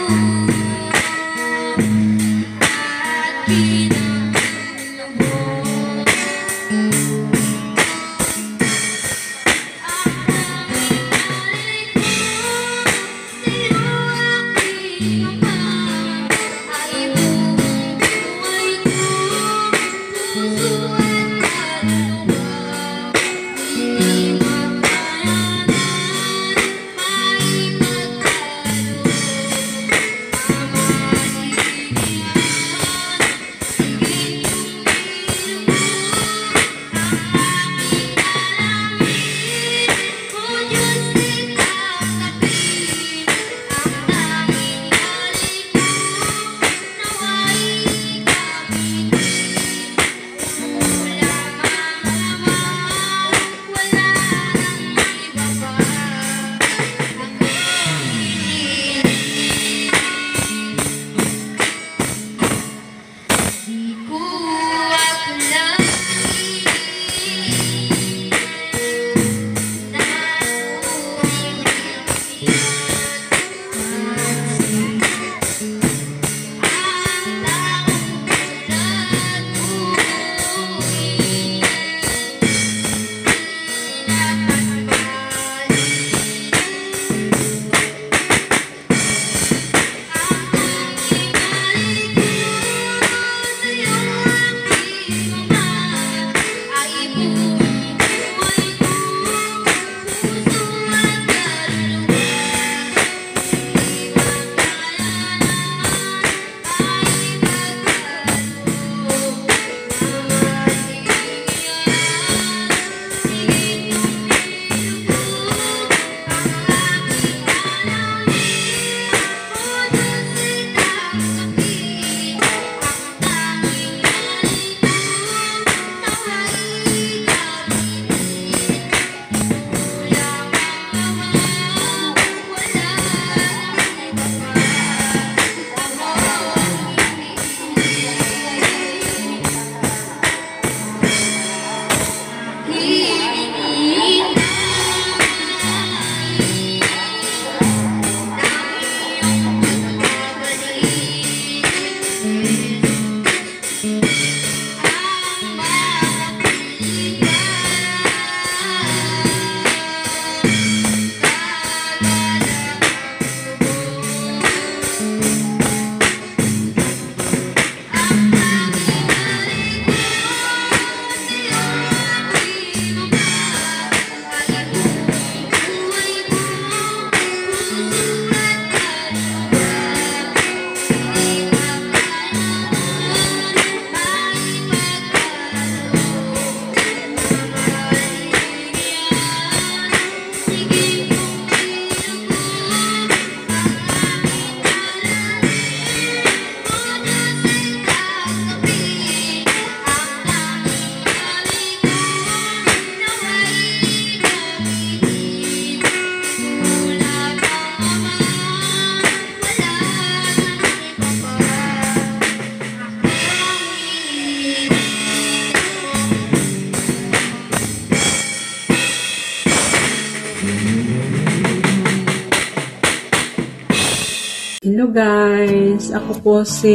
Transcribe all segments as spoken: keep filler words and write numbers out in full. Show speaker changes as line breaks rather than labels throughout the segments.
Hello guys, ako po si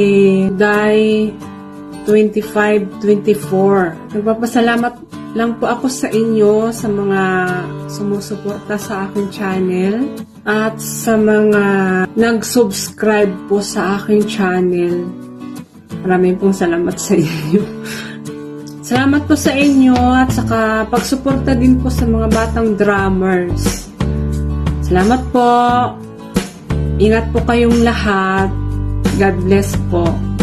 Day twenty-five twenty-four. Nagpapasalamat lang po ako sa inyo sa mga sumusuporta sa aking channel at sa mga nag-subscribe po sa aking channel. Maraming pong salamat sa inyo. Salamat po sa inyo at saka pagsuporta din po sa mga batang drummers. Salamat po. Ingat po kayong lahat. God bless po.